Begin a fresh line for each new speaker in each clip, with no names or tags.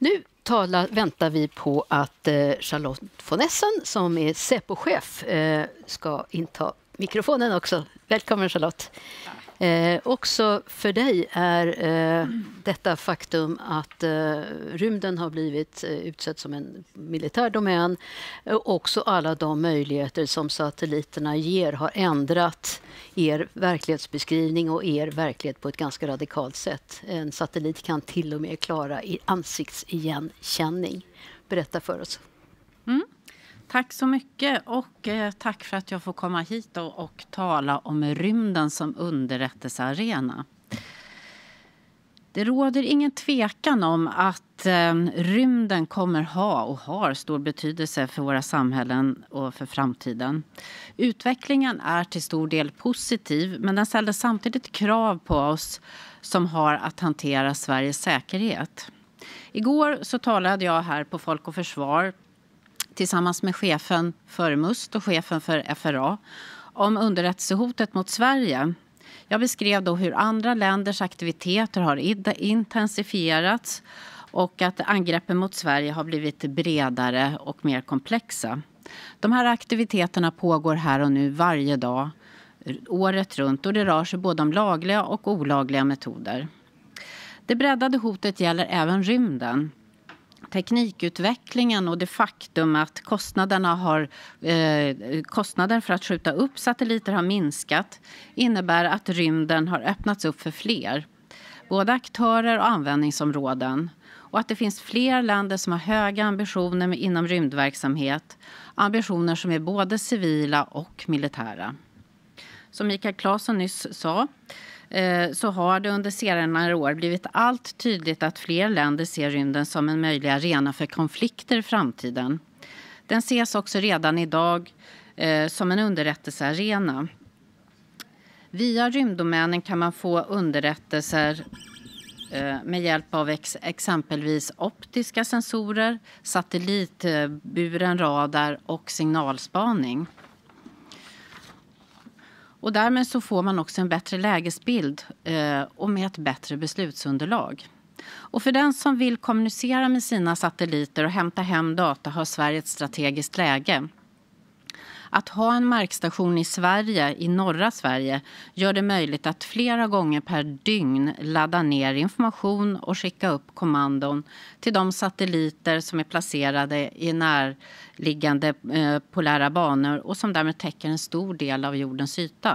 Väntar vi på att Charlotte von Essen, som är Säpo-chef, ska inta mikrofonen också. Välkommen Charlotte. Också för dig är detta faktum att rymden har blivit utsedd som en militär domän, också alla de möjligheter som satelliterna ger har ändrat er verklighetsbeskrivning och er verklighet på ett ganska radikalt sätt. En satellit kan till och med klara ansiktsigenkänning. Berätta för oss.
Tack så mycket och tack för att jag får komma hit och tala om rymden som underrättelsearena. Det råder ingen tvekan om att rymden kommer ha och har stor betydelse för våra samhällen och för framtiden. Utvecklingen är till stor del positiv, men den ställer samtidigt krav på oss som har att hantera Sveriges säkerhet. Igår så talade jag här på Folk och Försvar tillsammans med chefen för MUST och chefen för FRA om underrättelsehotet mot Sverige. Jag beskrev då hur andra länders aktiviteter har intensifierats och att angreppen mot Sverige har blivit bredare och mer komplexa. De här aktiviteterna pågår här och nu varje dag, året runt, och det rör sig både om lagliga och olagliga metoder. Det breddade hotet gäller även rymden. Teknikutvecklingen och det faktum att kostnader för att skjuta upp satelliter har minskat innebär att rymden har öppnats upp för fler, både aktörer och användningsområden, och att det finns fler länder som har höga ambitioner inom rymdverksamhet, ambitioner som är både civila och militära. Som Mikael Claesson nyss sa, så har det under senare år blivit allt tydligt att fler länder ser rymden som en möjlig arena för konflikter i framtiden. Den ses också redan idag som en underrättelsearena. Via rymddomänen kan man få underrättelser med hjälp av exempelvis optiska sensorer, satellitburen radar och signalspaning. Och därmed så får man också en bättre lägesbild och med ett bättre beslutsunderlag. Och för den som vill kommunicera med sina satelliter och hämta hem data har Sverige ett strategiskt läge. Att ha en markstation i Sverige, i norra Sverige, gör det möjligt att flera gånger per dygn ladda ner information och skicka upp kommandon till de satelliter som är placerade i närliggande polära banor och som därmed täcker en stor del av jordens yta.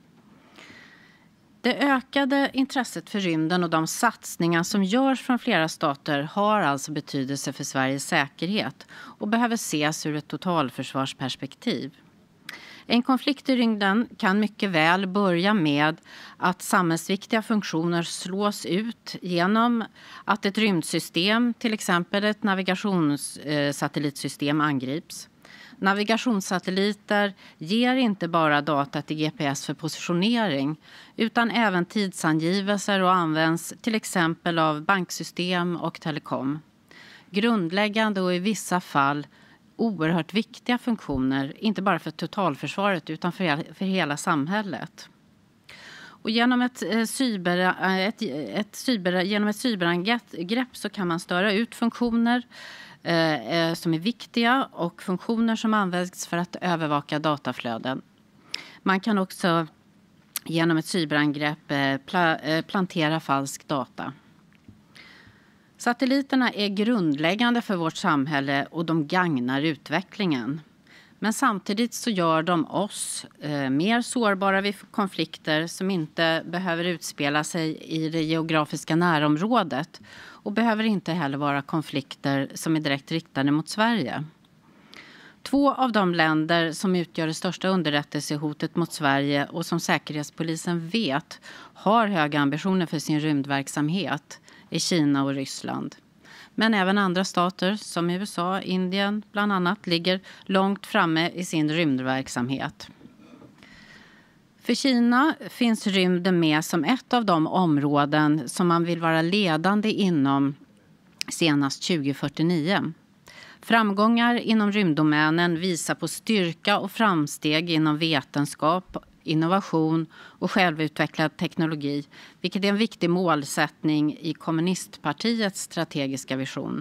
Det ökade intresset för rymden och de satsningar som görs från flera stater har alltså betydelse för Sveriges säkerhet och behöver ses ur ett totalförsvarsperspektiv. En konflikt i rymden kan mycket väl börja med att samhällsviktiga funktioner slås ut genom att ett rymdsystem, till exempel ett navigationssatellitsystem, angrips. Navigationssatelliter ger inte bara data till GPS för positionering utan även tidsangivelser och används till exempel av banksystem och telekom. Grundläggande och i vissa fall oerhört viktiga funktioner, inte bara för totalförsvaret utan för hela samhället. Och genom ett cyberangrepp så kan man störa ut funktioner som är viktiga och funktioner som används för att övervaka dataflöden. Man kan också genom ett cyberangrepp plantera falsk data. Satelliterna är grundläggande för vårt samhälle och de gagnar utvecklingen. Men samtidigt så gör de oss mer sårbara vid konflikter som inte behöver utspela sig i det geografiska närområdet och behöver inte heller vara konflikter som är direkt riktade mot Sverige. 2 av de länder som utgör det största underrättelsehotet mot Sverige och som Säkerhetspolisen vet har höga ambitioner för sin rymdverksamhet är Kina och Ryssland. Men även andra stater som USA, Indien bland annat ligger långt framme i sin rymdverksamhet. För Kina finns rymden med som ett av de områden som man vill vara ledande inom senast 2049. Framgångar inom rymddomänen visar på styrka och framsteg inom vetenskap, innovation och självutvecklad teknologi, vilket är en viktig målsättning i kommunistpartiets strategiska vision.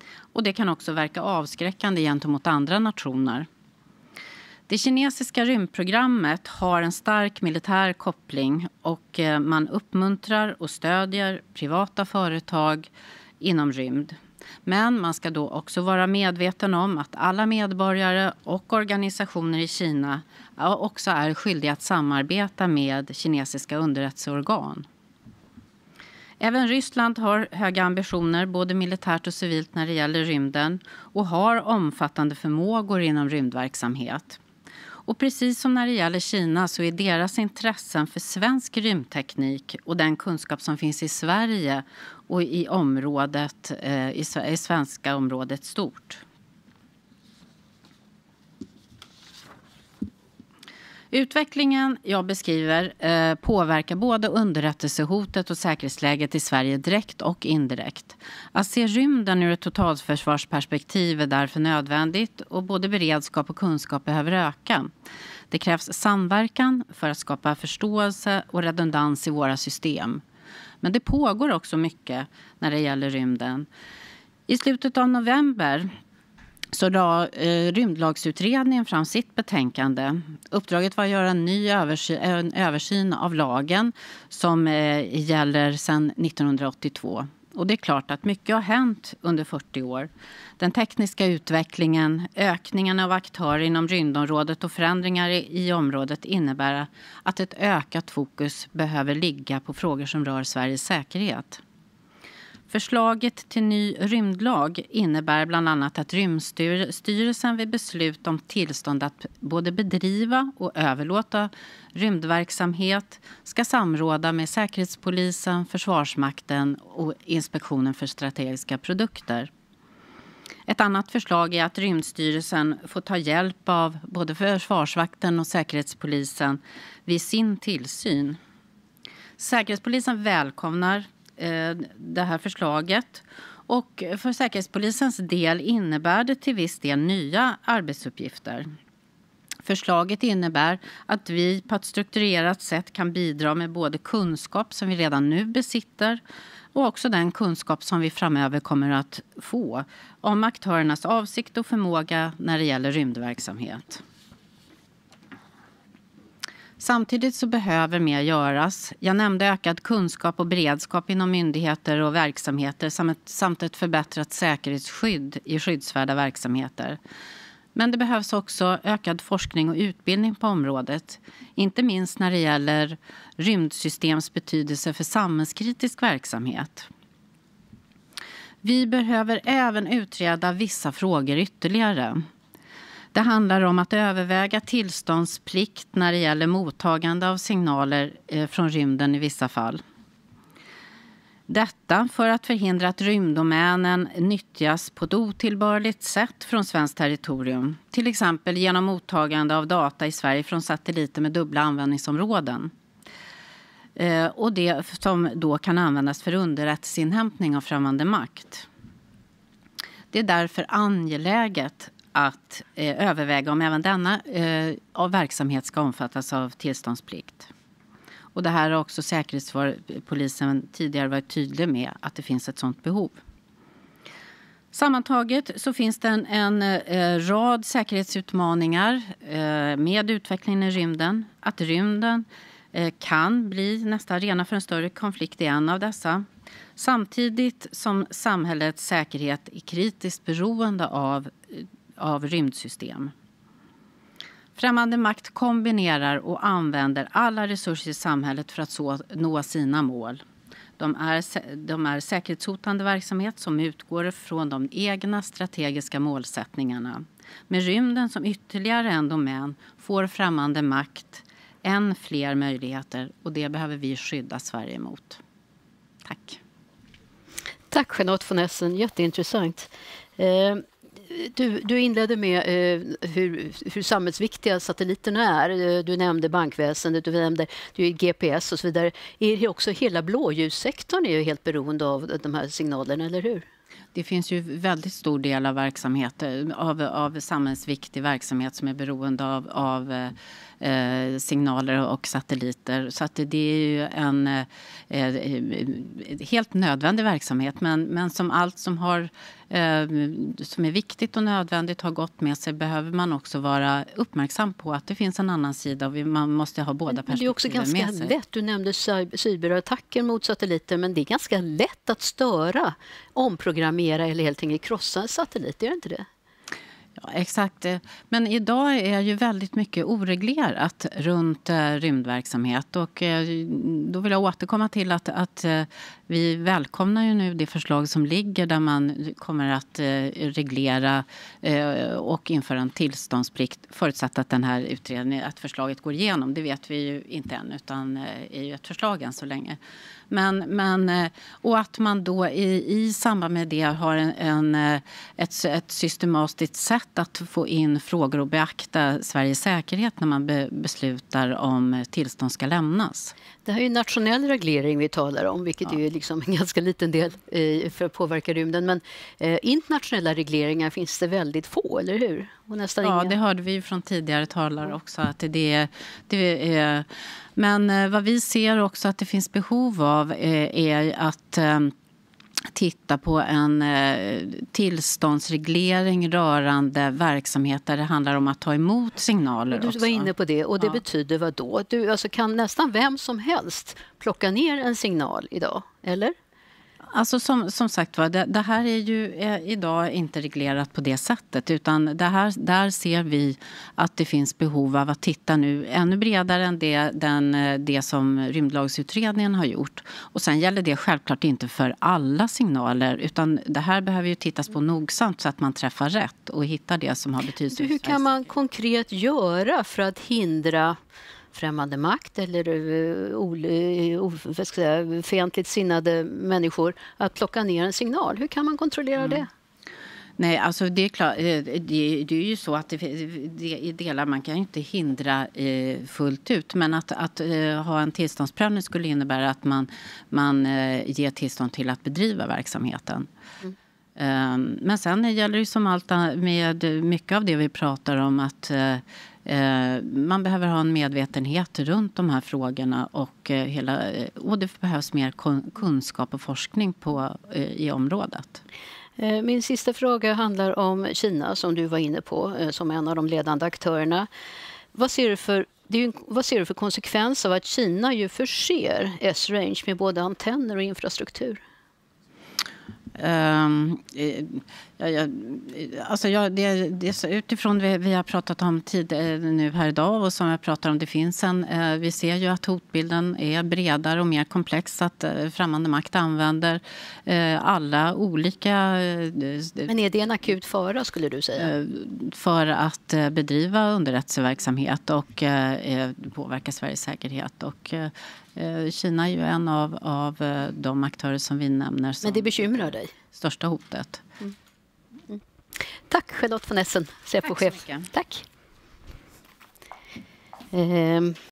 Och det kan också verka avskräckande gentemot andra nationer. Det kinesiska rymdprogrammet har en stark militär koppling och man uppmuntrar och stödjer privata företag inom rymd. Men man ska då också vara medveten om att alla medborgare och organisationer i Kina också är skyldiga att samarbeta med kinesiska underrättelseorgan. Även Ryssland har höga ambitioner, både militärt och civilt, när det gäller rymden och har omfattande förmågor inom rymdverksamhet. Och precis som när det gäller Kina så är deras intressen för svensk rymdteknik och den kunskap som finns i Sverige och i området, i svenska området stort. Utvecklingen jag beskriver påverkar både underrättelsehotet och säkerhetsläget i Sverige direkt och indirekt. Att se rymden ur ett totalförsvarsperspektiv är därför nödvändigt och både beredskap och kunskap behöver öka. Det krävs samverkan för att skapa förståelse och redundans i våra system. Men det pågår också mycket när det gäller rymden. I slutet av november så la rymdlagsutredningen fram sitt betänkande. Uppdraget var att göra en ny översyn av lagen som gäller sedan 1982. Och det är klart att mycket har hänt under 40 år. Den tekniska utvecklingen, ökningen av aktörer inom rymdområdet och förändringar i området innebär att ett ökat fokus behöver ligga på frågor som rör Sveriges säkerhet. Förslaget till ny rymdlag innebär bland annat att Rymdstyrelsen vid beslut om tillstånd att både bedriva och överlåta rymdverksamhet ska samråda med Säkerhetspolisen, Försvarsmakten och Inspektionen för strategiska produkter. Ett annat förslag är att Rymdstyrelsen får ta hjälp av både Försvarsmakten och Säkerhetspolisen vid sin tillsyn. Säkerhetspolisen välkomnar det här förslaget och för Säkerhetspolisens del innebär det till viss del nya arbetsuppgifter. Förslaget innebär att vi på ett strukturerat sätt kan bidra med både kunskap som vi redan nu besitter och också den kunskap som vi framöver kommer att få om aktörernas avsikt och förmåga när det gäller rymdverksamhet. Samtidigt så behöver mer göras. Jag nämnde ökad kunskap och beredskap inom myndigheter och verksamheter samt ett förbättrat säkerhetsskydd i skyddsvärda verksamheter. Men det behövs också ökad forskning och utbildning på området. Inte minst när det gäller rymdsystems betydelse för samhällskritisk verksamhet. Vi behöver även utreda vissa frågor ytterligare. Det handlar om att överväga tillståndsplikt när det gäller mottagande av signaler från rymden i vissa fall. Detta för att förhindra att rymddomänen nyttjas på ett otillbörligt sätt från svenskt territorium. Till exempel genom mottagande av data i Sverige från satelliter med dubbla användningsområden. Och det som då kan användas för underrättelseinhämtning av främmande makt. Det är därför angeläget att överväga om även denna verksamhet ska omfattas av tillståndsplikt. Och det här har också Säkerhetspolisen tidigare varit tydlig med att det finns ett sådant behov. Sammantaget så finns det en rad säkerhetsutmaningar med utvecklingen i rymden. Att rymden kan bli nästa arena för en större konflikt är en av dessa. Samtidigt som samhällets säkerhet är kritiskt beroende av rymdsystem. Främmande makt kombinerar och använder alla resurser i samhället för att nå sina mål. De är säkerhetshotande verksamhet som utgår från de egna strategiska målsättningarna. Med rymden som ytterligare en domän får främmande makt än fler möjligheter och det behöver vi skydda Sverige mot. Tack.
Tack Jeanette von Essen, jätteintressant. Du inledde med hur samhällsviktiga satelliterna är. Du nämnde bankväsendet, du nämnde GPS och så vidare. Är det också hela blåljussektorn är ju helt beroende av de här signalerna, eller hur?
Det finns ju väldigt stor del av verksamhet, av samhällsviktig verksamhet som är beroende av signaler och satelliter. Så att det är ju en helt nödvändig verksamhet. Men som allt som är viktigt och nödvändigt har gått med sig, behöver man också vara uppmärksam på att det finns en annan sida och man måste ha båda perspektiven med sig.
Men det är också ganska lätt. Du nämnde cyberattacker mot satelliter, men det är ganska lätt att störa, omprogrammera eller helt enkelt krossa en satellit, är det inte det?
Ja, exakt. Men idag är ju väldigt mycket oreglerat runt rymdverksamhet. Och då vill jag återkomma till att vi välkomnar ju nu det förslag som ligger där man kommer att reglera och införa en tillståndsplikt förutsatt att den här utredningen, att förslaget går igenom. Det vet vi ju inte än, utan är ju ett förslag än så länge. Och att man då i samband med det har ett systematiskt sätt att få in frågor och beakta Sveriges säkerhet när man beslutar om tillstånd ska lämnas.
Det här är ju nationell reglering vi talar om, vilket är liksom en ganska liten del för att påverka rymden. Men internationella regleringar finns det väldigt få, eller hur? Och nästan inga.
Det hörde vi från tidigare talare också. Att det är, men vad vi ser också att det finns behov av är att titta på en tillståndsreglering rörande verksamhet där det handlar om att ta emot signaler.
Du var inne på det, och det betyder vad då? Alltså kan nästan vem som helst plocka ner en signal idag, eller?
Alltså som sagt var, det här är ju idag inte reglerat på det sättet, utan där ser vi att det finns behov av att titta nu ännu bredare än det som rymdlagsutredningen har gjort. Och sen gäller det självklart inte för alla signaler, utan det här behöver ju tittas på nogsamt så att man träffar rätt och hittar det som har betydelse.
Hur kan man konkret göra för att hindra främmande makt eller fientligt sinnade människor att plocka ner en signal? Hur kan man kontrollera det?
Nej, alltså det är klart, det är ju så att det i delar man kan ju inte hindra fullt ut, men att ha en tillståndsprövning skulle innebära att man ger tillstånd till att bedriva verksamheten. Men sen gäller det som allt med mycket av det vi pratar om att man behöver ha en medvetenhet runt de här frågorna och det behövs mer kunskap och forskning i området.
Min sista fråga handlar om Kina som du var inne på som en av de ledande aktörerna. Vad ser du för konsekvens av att Kina ju förser S-Range med både antenner och infrastruktur? Utifrån det vi har pratat om nu här idag och som jag pratar om, vi ser ju att hotbilden är bredare och mer komplex, att främmande makt använder alla olika... Men är det en akut fara, skulle du säga?
För att bedriva underrättelseverksamhet och påverka Sveriges säkerhet. Och Kina är ju en av de aktörer som vi nämner som...
Men det bekymrar dig?
Största hotet.
Tack Charlotte von Essen, Säpo-chef.
Tack så mycket.
Tack.